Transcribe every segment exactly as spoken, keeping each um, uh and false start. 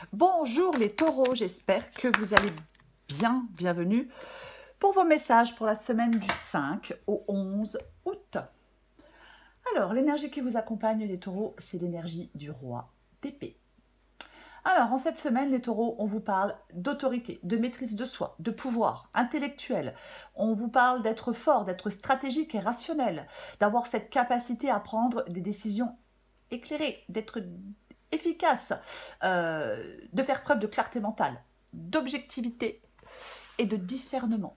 Bonjour les taureaux, j'espère que vous allez bien. Bienvenue pour vos messages pour la semaine du cinq au onze août. Alors, l'énergie qui vous accompagne les taureaux, c'est l'énergie du roi d'épée. Alors, en cette semaine, les taureaux, on vous parle d'autorité, de maîtrise de soi, de pouvoir intellectuel. On vous parle d'être fort, d'être stratégique et rationnel, d'avoir cette capacité à prendre des décisions éclairées, d'être efficace, euh, de faire preuve de clarté mentale, d'objectivité et de discernement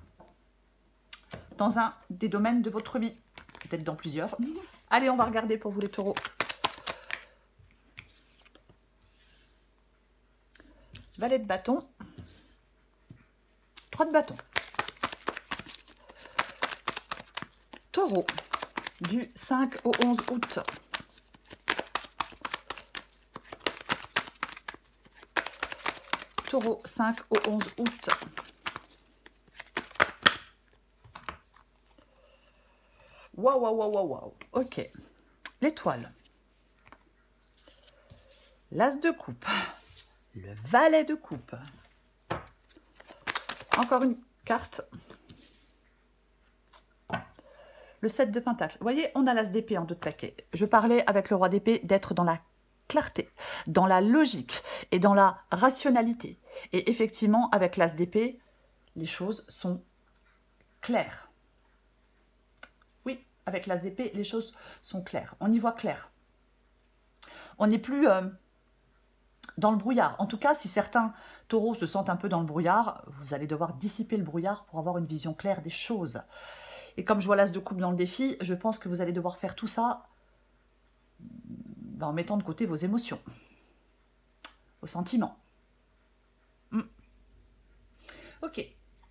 dans un des domaines de votre vie, peut-être dans plusieurs. Allez, on va regarder pour vous les taureaux. Valet de bâton, trois de bâton. Taureau, du cinq au onze août. Taureau, cinq au onze août. Waouh, waouh, waouh, waouh, waouh. Ok. L'étoile. L'as de coupe. Le valet de coupe. Encore une carte. Le sept de pentacle. Vous voyez, on a l'as d'épée en deux de paquet. Je parlais avec le roi d'épée d'être dans la clarté, dans la logique et dans la rationalité. Et effectivement, avec l'as d'épée, les choses sont claires. Oui, avec l'as d'épée, les choses sont claires. On y voit clair. On n'est plus euh, dans le brouillard. En tout cas, si certains taureaux se sentent un peu dans le brouillard, vous allez devoir dissiper le brouillard pour avoir une vision claire des choses. Et comme je vois l'as de coupe dans le défi, je pense que vous allez devoir faire tout ça ben, en mettant de côté vos émotions, vos sentiments. Mm. Ok.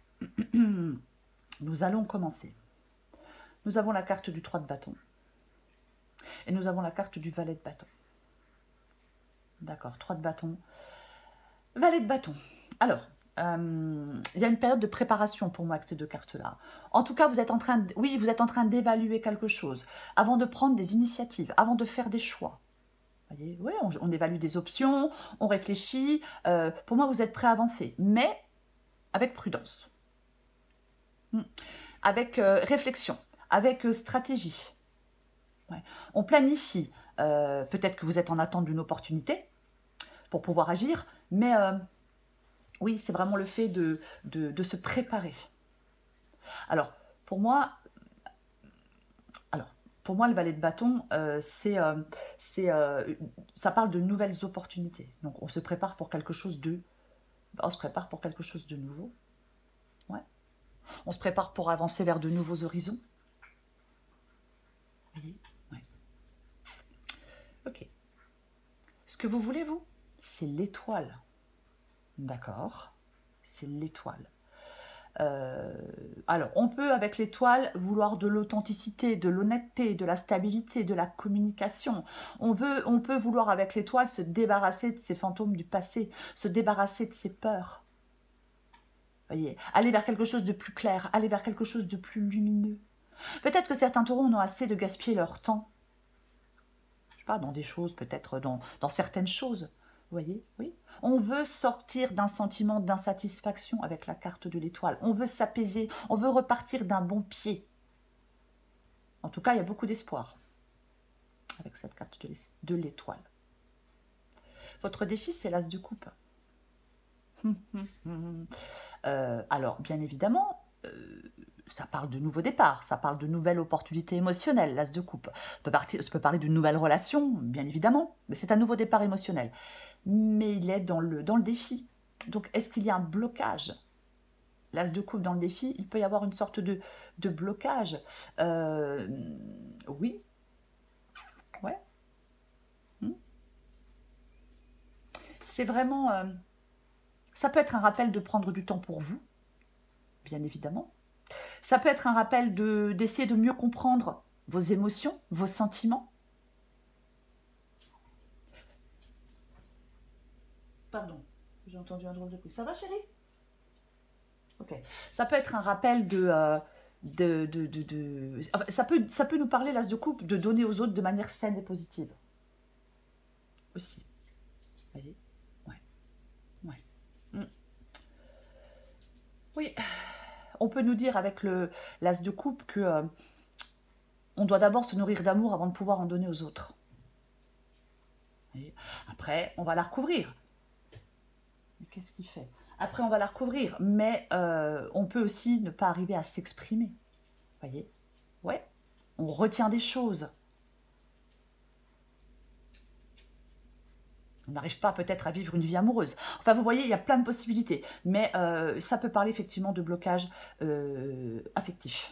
Nous allons commencer. Nous avons la carte du trois de bâton. Et nous avons la carte du valet de bâton. D'accord, trois de bâton. Valet de bâton. Alors, euh, il y a une période de préparation pour moi avec ces deux cartes-là. En tout cas, vous êtes en train de, oui, vous êtes en train d'évaluer quelque chose avant de prendre des initiatives, avant de faire des choix. Vous voyez, oui, on, on évalue des options, on réfléchit. Euh, pour moi, vous êtes prêt à avancer, mais avec prudence. Hmm. Avec euh, réflexion, avec euh, stratégie. Ouais. On planifie. Euh, peut-être que vous êtes en attente d'une opportunité pour pouvoir agir, mais euh, oui, c'est vraiment le fait de, de, de se préparer. Alors, pour moi, alors, pour moi, le valet de bâton, euh, c'est, euh, c'est, euh, ça parle de nouvelles opportunités. Donc, on se prépare pour quelque chose de, on se prépare pour quelque chose de nouveau. Ouais. On se prépare pour avancer vers de nouveaux horizons. Vous voyez? Ouais. Ok. Ce que vous voulez, vous, c'est l'étoile. D'accord? C'est l'étoile. Euh, alors, on peut, avec l'étoile, vouloir de l'authenticité, de l'honnêteté, de la stabilité, de la communication. On, veut, on peut vouloir, avec l'étoile, se débarrasser de ces fantômes du passé, se débarrasser de ces peurs. Voyez, aller vers quelque chose de plus clair, aller vers quelque chose de plus lumineux. Peut-être que certains taureaux en ont assez de gaspiller leur temps. Je sais pas, dans des choses, peut-être dans, dans certaines choses. Vous voyez, oui. On veut sortir d'un sentiment d'insatisfaction avec la carte de l'étoile. On veut s'apaiser, on veut repartir d'un bon pied. En tout cas, il y a beaucoup d'espoir avec cette carte de l'étoile. Votre défi, c'est l'as de coupe. euh, alors, bien évidemment, euh, ça parle de nouveaux départs, ça parle de nouvelles opportunités émotionnelles, l'as de coupe. Ça peut, partir, ça peut parler d'une nouvelle relation, bien évidemment, mais c'est un nouveau départ émotionnel. Mais il est dans le, dans le défi. Donc, est-ce qu'il y a un blocage? L'as de coupe dans le défi, il peut y avoir une sorte de, de blocage. Euh, oui. Ouais. Hmm. C'est vraiment... Euh, ça peut être un rappel de prendre du temps pour vous, bien évidemment. Ça peut être un rappel de, d'essayer de mieux comprendre vos émotions, vos sentiments. Pardon, j'ai entendu un drôle de bruit. Ça va, chérie? Ok. Ça peut être un rappel de... Euh, de, de, de, de... Enfin, ça, peut, ça peut nous parler, l'as de coupe, de donner aux autres de manière saine et positive. Aussi. Vous voyez? Ouais. Oui, on peut nous dire avec le l'as de coupe que euh, on doit d'abord se nourrir d'amour avant de pouvoir en donner aux autres. Et après, on va la recouvrir. Qu'est-ce qu'il fait? Après, on va la recouvrir, mais euh, on peut aussi ne pas arriver à s'exprimer. Voyez? Ouais, on retient des choses. On n'arrive pas peut-être à vivre une vie amoureuse. Enfin, vous voyez, il y a plein de possibilités. Mais euh, ça peut parler effectivement de blocage euh, affectif.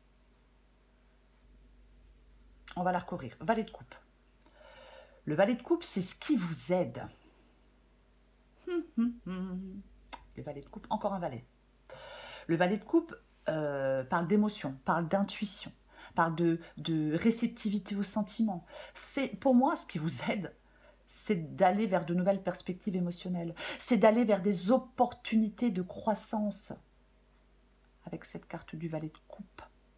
On va la recouvrir. Valet de coupe. Le valet de coupe, c'est ce qui vous aide. Le valet de coupe, encore un valet. Le valet de coupe euh, parle d'émotion, parle d'intuition, parle de, de réceptivité aux sentiments. C'est pour moi ce qui vous aide. C'est d'aller vers de nouvelles perspectives émotionnelles. C'est d'aller vers des opportunités de croissance avec cette carte du valet de coupe.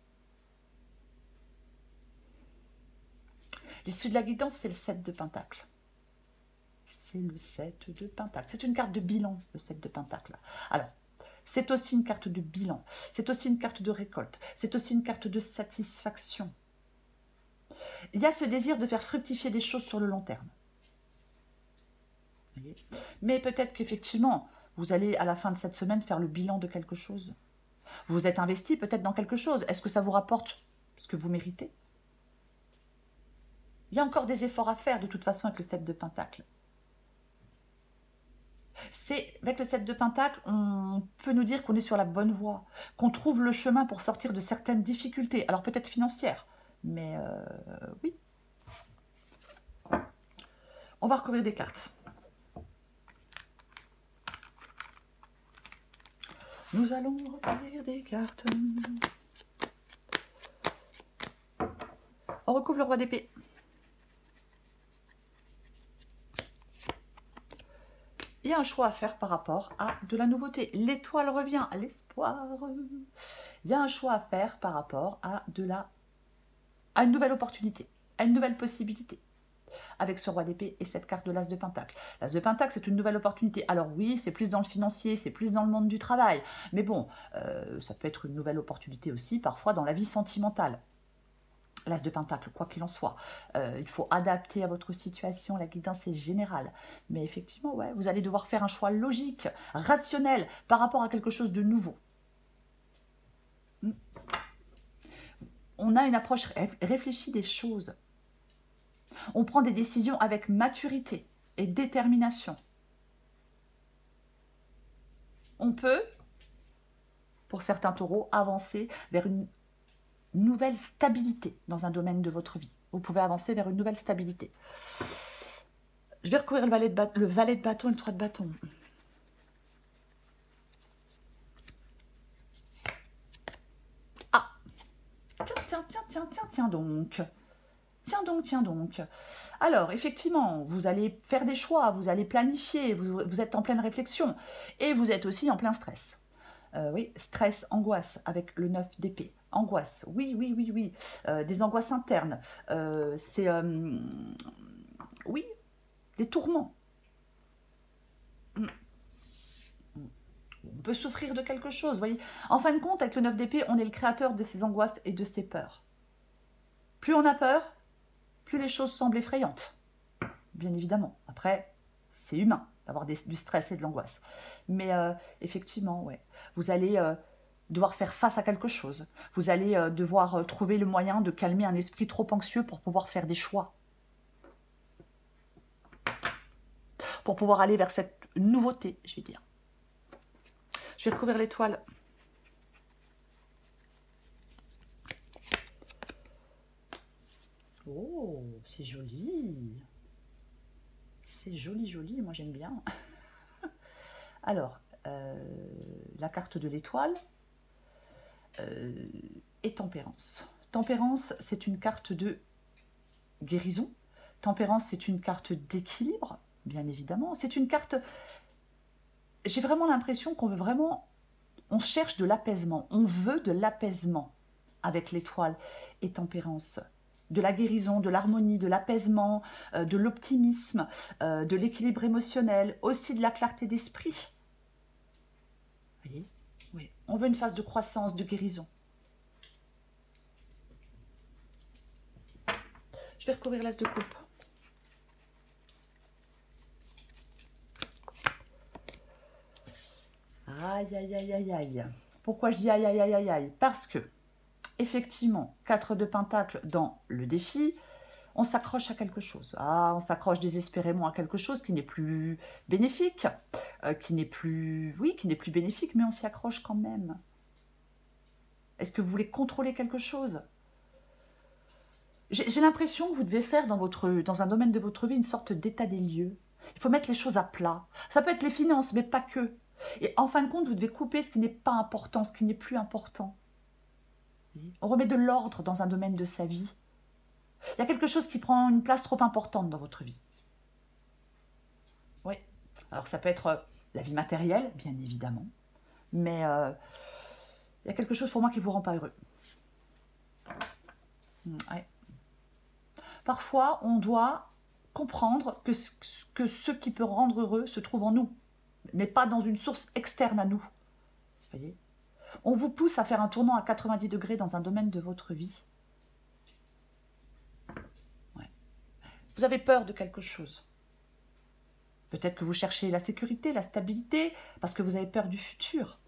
L'issue de la guidance, c'est le sept de Pentacle. C'est le sept de Pentacle. C'est une carte de bilan, le sept de Pentacle. Alors, c'est aussi une carte de bilan. C'est aussi une carte de récolte. C'est aussi une carte de satisfaction. Il y a ce désir de faire fructifier des choses sur le long terme. Vous voyez ? Mais peut-être qu'effectivement, vous allez à la fin de cette semaine faire le bilan de quelque chose. Vous vous êtes investi peut-être dans quelque chose. Est-ce que ça vous rapporte ce que vous méritez? Il y a encore des efforts à faire de toute façon avec le sept de Pentacle. C'est avec le sept de Pentacle, on peut nous dire qu'on est sur la bonne voie, qu'on trouve le chemin pour sortir de certaines difficultés, alors peut-être financières, mais euh, oui. On va recouvrir des cartes. Nous allons recouvrir des cartes. On recouvre le roi d'épée. Il y a un choix à faire par rapport à de la nouveauté. L'étoile revient à l'espoir. Il y a un choix à faire par rapport à, de la, à une nouvelle opportunité, à une nouvelle possibilité. Avec ce roi d'épée et cette carte de l'as de Pentacle. L'as de Pentacle, c'est une nouvelle opportunité. Alors oui, c'est plus dans le financier, c'est plus dans le monde du travail. Mais bon, euh, ça peut être une nouvelle opportunité aussi, parfois dans la vie sentimentale. L'as de Pentacle, quoi qu'il en soit. Euh, il faut adapter à votre situation, la guidance est générale. Mais effectivement, ouais, vous allez devoir faire un choix logique, rationnel, par rapport à quelque chose de nouveau. Hmm. On a une approche réfléchie des choses. On prend des décisions avec maturité et détermination. On peut, pour certains taureaux, avancer vers une nouvelle stabilité dans un domaine de votre vie. Vous pouvez avancer vers une nouvelle stabilité. Je vais recouvrir le valet de, ba le valet de bâton et le trois de bâton. Ah, tiens, tiens, tiens, tiens, tiens, tiens donc. Tiens donc, tiens donc. Alors, effectivement, vous allez faire des choix, vous allez planifier, vous, vous êtes en pleine réflexion et vous êtes aussi en plein stress. Euh, oui, stress, angoisse avec le neuf d'épée. Angoisse, oui, oui, oui, oui. Euh, des angoisses internes. Euh, c'est, euh, oui, des tourments. On peut souffrir de quelque chose, vous voyez. En fin de compte, avec le neuf d'épée, on est le créateur de ces angoisses et de ces peurs. Plus on a peur, plus les choses semblent effrayantes. Bien évidemment. Après, c'est humain d'avoir du stress et de l'angoisse. Mais euh, effectivement, ouais, vous allez euh, devoir faire face à quelque chose. Vous allez euh, devoir euh, trouver le moyen de calmer un esprit trop anxieux pour pouvoir faire des choix. Pour pouvoir aller vers cette nouveauté, je vais dire. Je vais recouvrir l'étoile. Oh, c'est joli. C'est joli, joli, moi j'aime bien. Alors, euh, la carte de l'étoile euh, et tempérance. Tempérance, c'est une carte de guérison. Tempérance, c'est une carte d'équilibre, bien évidemment. C'est une carte... J'ai vraiment l'impression qu'on veut vraiment... On cherche de l'apaisement. On veut de l'apaisement avec l'étoile et tempérance. De la guérison, de l'harmonie, de l'apaisement, euh, de l'optimisme, euh, de l'équilibre émotionnel, aussi de la clarté d'esprit. Vous voyez ? Oui, on veut une phase de croissance, de guérison. Je vais recouvrir l'as de coupe. Aïe, aïe, aïe, aïe, aïe. Pourquoi je dis aïe, aïe, aïe, aïe, aïe? Parce que, effectivement, quatre de pentacle dans le défi, on s'accroche à quelque chose. Ah, on s'accroche désespérément à quelque chose qui n'est plus bénéfique, euh, qui n'est plus, oui, qui n'est plus bénéfique, mais on s'y accroche quand même. Est-ce que vous voulez contrôler quelque chose? J'ai l'impression que vous devez faire dans, votre, dans un domaine de votre vie une sorte d'état des lieux. Il faut mettre les choses à plat. Ça peut être les finances, mais pas que. Et en fin de compte, vous devez couper ce qui n'est pas important, ce qui n'est plus important. On remet de l'ordre dans un domaine de sa vie. Il y a quelque chose qui prend une place trop importante dans votre vie. Oui. Alors ça peut être la vie matérielle, bien évidemment. Mais euh, il y a quelque chose pour moi qui ne vous rend pas heureux. Ouais. Parfois, on doit comprendre que ce, que ce qui peut rendre heureux se trouve en nous, mais pas dans une source externe à nous. Vous voyez ? On vous pousse à faire un tournant à quatre-vingt-dix degrés dans un domaine de votre vie. Ouais. Vous avez peur de quelque chose. Peut-être que vous cherchez la sécurité, la stabilité, parce que vous avez peur du futur.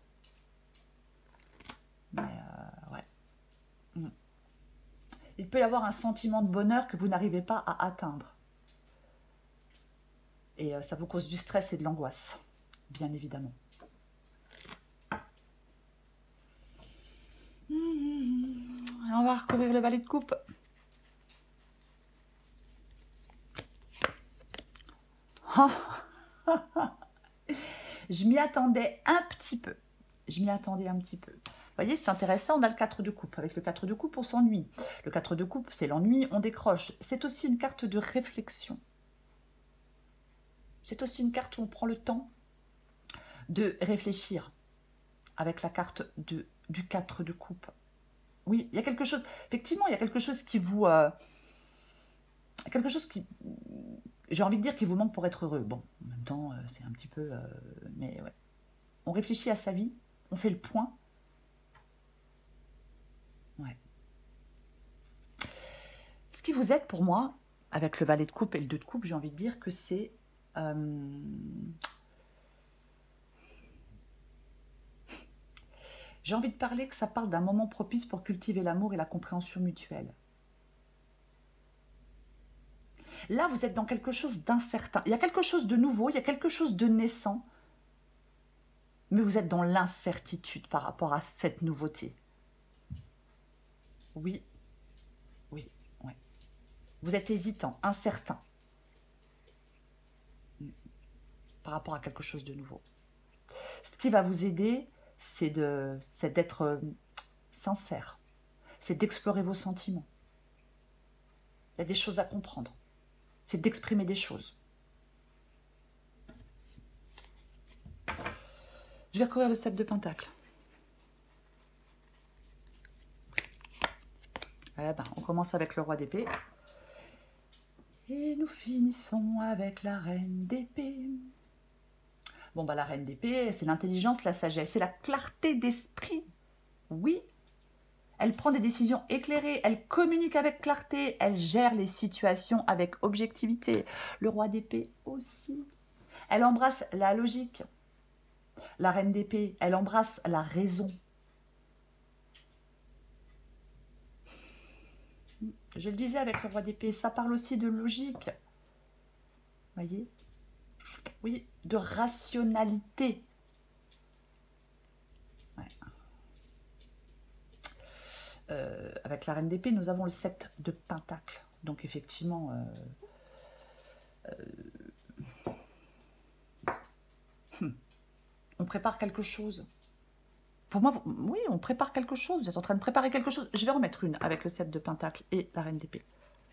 Mais euh, ouais. Mm. Il peut y avoir un sentiment de bonheur que vous n'arrivez pas à atteindre. Et euh, ça vous cause du stress et de l'angoisse, bien évidemment. Mmh. On va recouvrir le valet de coupe. Oh. Je m'y attendais un petit peu. Je m'y attendais un petit peu. Vous voyez, c'est intéressant, on a le quatre de coupe. Avec le quatre de coupe, on s'ennuie. Le quatre de coupe, c'est l'ennui, on décroche. C'est aussi une carte de réflexion. C'est aussi une carte où on prend le temps de réfléchir avec la carte de, du quatre de coupe. Oui, il y a quelque chose, effectivement, il y a quelque chose qui vous... Euh, quelque chose qui... J'ai envie de dire qu'il vous manque pour être heureux. Bon, en même temps, euh, c'est un petit peu... Euh, mais ouais. On réfléchit à sa vie, on fait le point. Ouais. Ce qui vous aide pour moi, avec le valet de coupe et le deux de coupe, j'ai envie de dire que c'est... Euh, j'ai envie de parler que ça parle d'un moment propice pour cultiver l'amour et la compréhension mutuelle. Là, vous êtes dans quelque chose d'incertain. Il y a quelque chose de nouveau, il y a quelque chose de naissant, mais vous êtes dans l'incertitude par rapport à cette nouveauté. Oui, oui, oui. Vous êtes hésitant, incertain par rapport à quelque chose de nouveau. Ce qui va vous aider, c'est d'être sincère, c'est d'explorer vos sentiments. Il y a des choses à comprendre, c'est d'exprimer des choses. Je vais recouvrir le sept de pentacle. Eh ben, on commence avec le roi d'épée. Et nous finissons avec la reine d'épée. Bon, bah, la reine d'épée, c'est l'intelligence, la sagesse, c'est la clarté d'esprit. Oui, elle prend des décisions éclairées, elle communique avec clarté, elle gère les situations avec objectivité. Le roi d'épée aussi. Elle embrasse la logique. La reine d'épée, elle embrasse la raison. Je le disais avec le roi d'épée, ça parle aussi de logique. Voyez? Oui, de rationalité. Ouais. Euh, avec la reine d'épée, nous avons le sept de pentacle. Donc effectivement, euh, euh, hmm, on prépare quelque chose. Pour moi, oui, on prépare quelque chose. Vous êtes en train de préparer quelque chose. Je vais remettre une avec le sept de pentacle et la reine d'épée.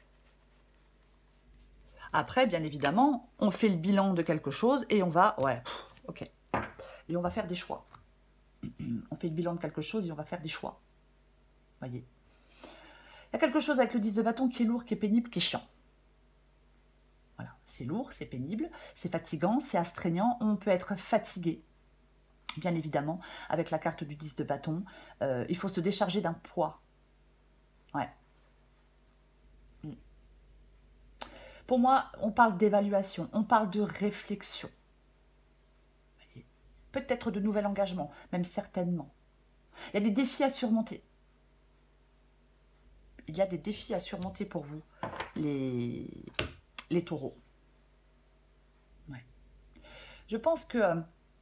Après, bien évidemment, on fait le bilan de quelque chose et on va... Ouais, ok. Et on va faire des choix. On fait le bilan de quelque chose et on va faire des choix. Voyez. Il y a quelque chose avec le dix de bâton qui est lourd, qui est pénible, qui est chiant. Voilà, c'est lourd, c'est pénible, c'est fatigant, c'est astreignant. On peut être fatigué. bien évidemment, avec la carte du dix de bâton. Euh, il faut se décharger d'un poids. Ouais. Pour moi, on parle d'évaluation, on parle de réflexion. Peut-être de nouvel engagement, même certainement. Il y a des défis à surmonter. Il y a des défis à surmonter pour vous, les, les taureaux. Ouais. Je pense que euh,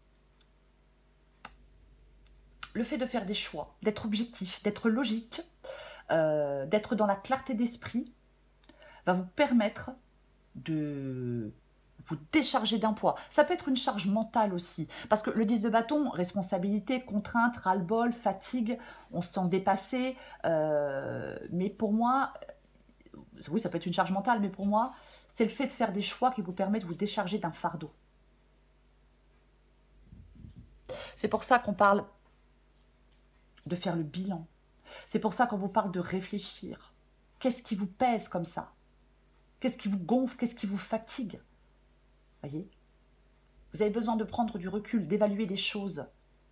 le fait de faire des choix, d'être objectif, d'être logique, euh, d'être dans la clarté d'esprit, va vous permettre de vous décharger d'un poids. Ça peut être une charge mentale aussi, parce que le dix de bâton, responsabilité, contrainte, ras-le-bol, fatigue, on se sent dépassé, euh, mais pour moi, oui, ça peut être une charge mentale, mais pour moi, c'est le fait de faire des choix qui vous permet de vous décharger d'un fardeau. C'est pour ça qu'on parle de faire le bilan. C'est pour ça qu'on vous parle de réfléchir. Qu'est-ce qui vous pèse comme ça? Qu'est-ce qui vous gonfle? Qu'est-ce qui vous fatigue? Voyez? Vous avez besoin de prendre du recul, d'évaluer des choses.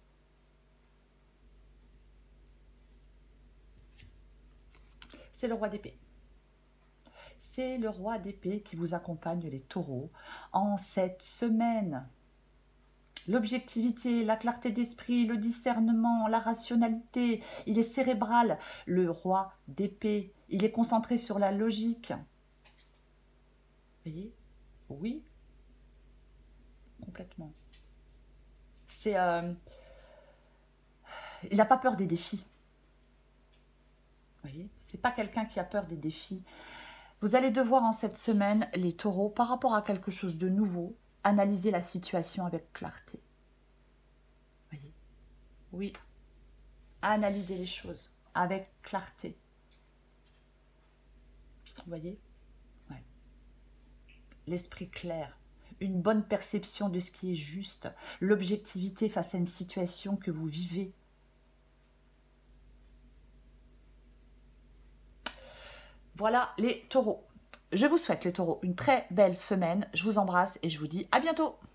C'est le roi d'épée. C'est le roi d'épée qui vous accompagne, les taureaux, en cette semaine. L'objectivité, la clarté d'esprit, le discernement, la rationalité, il est cérébral. Le roi d'épée, il est concentré sur la logique. Vous voyez? Oui. Complètement. C'est, euh, il n'a pas peur des défis. Vous voyez, c'est pas quelqu'un qui a peur des défis. Vous allez devoir en cette semaine, les taureaux, par rapport à quelque chose de nouveau, analyser la situation avec clarté. Vous voyez? Oui. Analyser les choses avec clarté. Vous voyez? Ouais. L'esprit clair. Une bonne perception de ce qui est juste, l'objectivité face à une situation que vous vivez. Voilà les taureaux. Je vous souhaite les taureaux une très belle semaine. Je vous embrasse et je vous dis à bientôt.